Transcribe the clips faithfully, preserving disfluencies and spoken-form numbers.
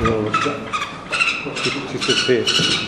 Just disappeared.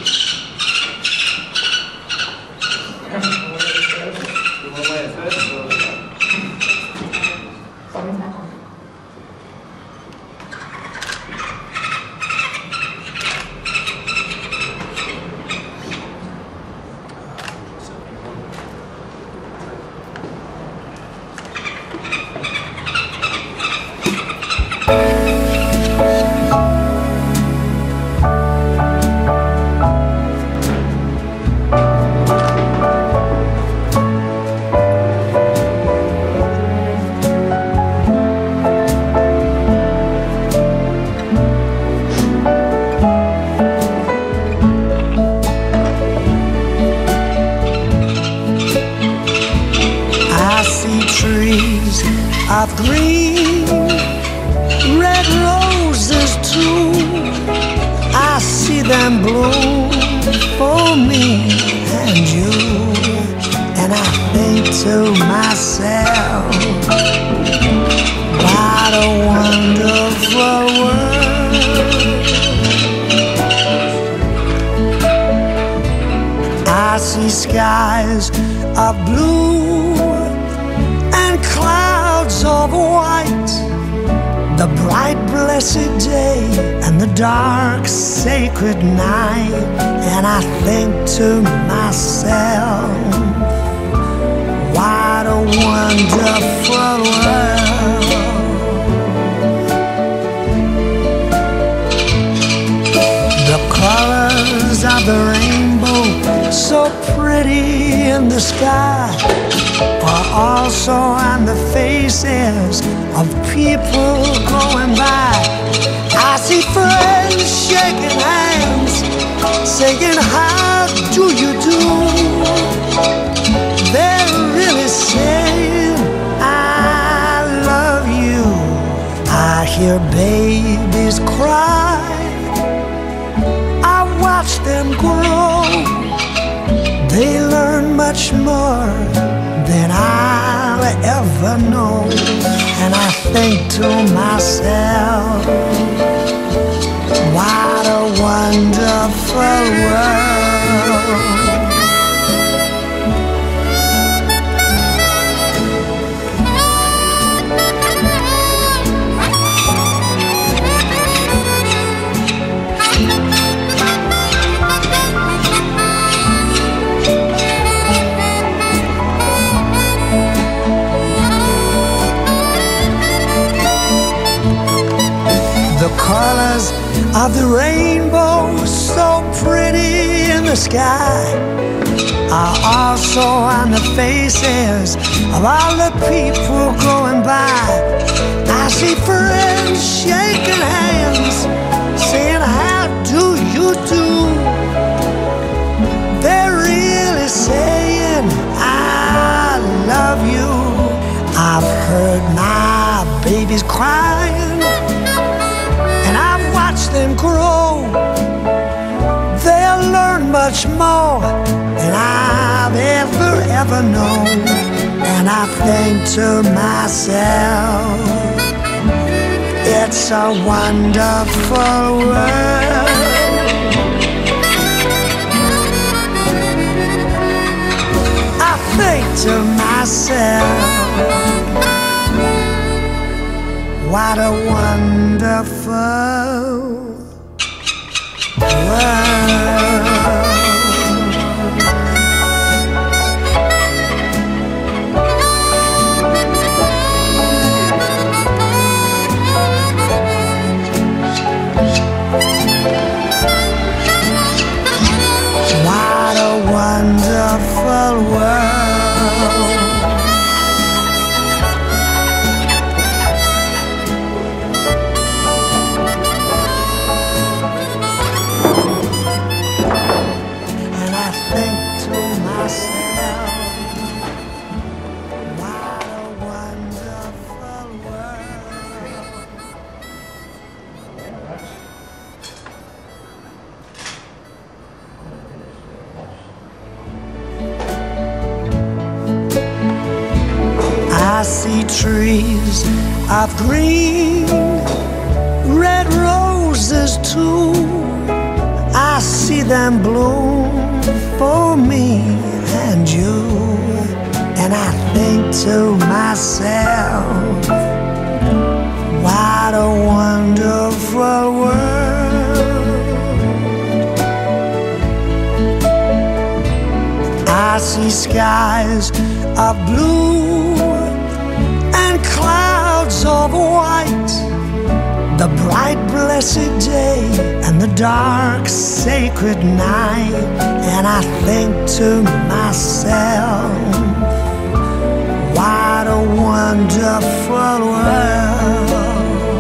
Trees of green, red roses too. I see them bloom for me and you, and I think to myself, what a wonderful world. I see skies of blue, clouds of white, the bright blessed day and the dark sacred night, and I think to myself, what a wonderful world. The colors of the rainbow, so pretty in the sky, are also on the faces of people going by. I see friends shaking hands, saying, how do you do? They're really saying, I love you. I hear babies cry, I watch them grow. They learn much more than I'll ever know, and I think to myself, what a wonderful world. The colors of the rainbow, so pretty in the sky, are also on the faces of all the people going by. I see friends shaking hands, saying, how do you do? They're really saying, I love you. I've heard my babies crying, and I've watched them grow. They'll learn much more than I've ever, ever known. And I think to myself, it's a wonderful world. I think to myself, what a wonderful world. What a wonderful world. I see trees of green, red roses roses too, I see them bloom for me and you. And I think to myself, what a wonderful world. I see skies of blue and clouds of white, the bright blessed day and the dark sacred night. And I think to myself, what a wonderful world.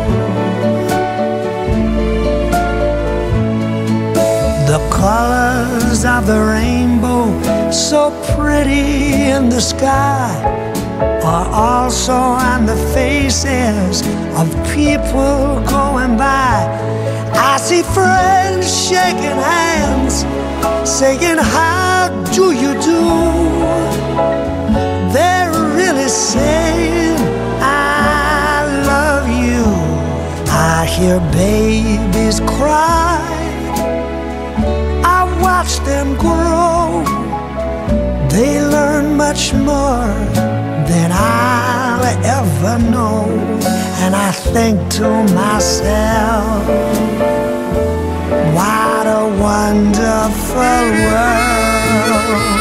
The colors of the rainbow, so pretty in the sky, are also on the faces of people going by. I see friends shaking hands, saying, how do you do? They're really saying, I love you. I hear babies cry, I watch them grow. They learn much more than I'll ever know. And I think to myself, what a wonderful world.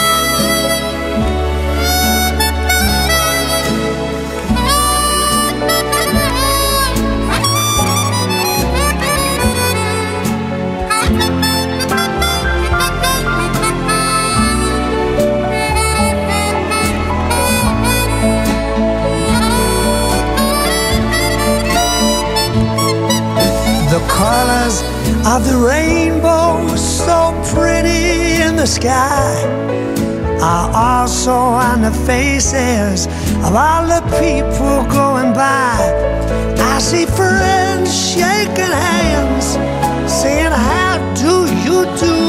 The colors of the rainbow, so pretty in the sky, are also on the faces of all the people going by. I see friends shaking hands, saying, how do you do?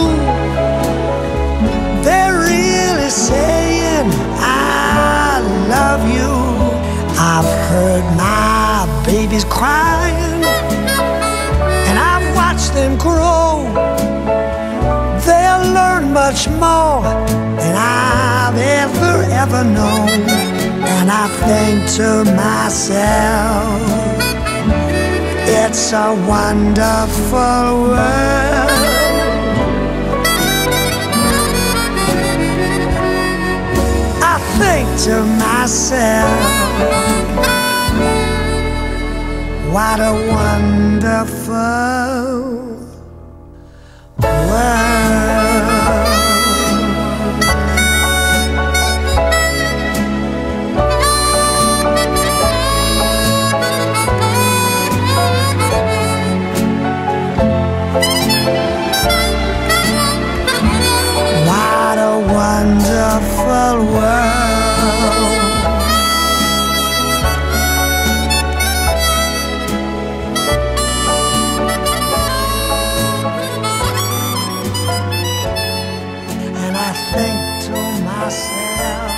They're really saying, I love you. I've heard my babies crying, and I've watched them grow. They'll learn much more than I've ever, ever known. And I think to myself, it's a wonderful world. I think to myself, what a wonderful world. What a wonderful world. Think to myself,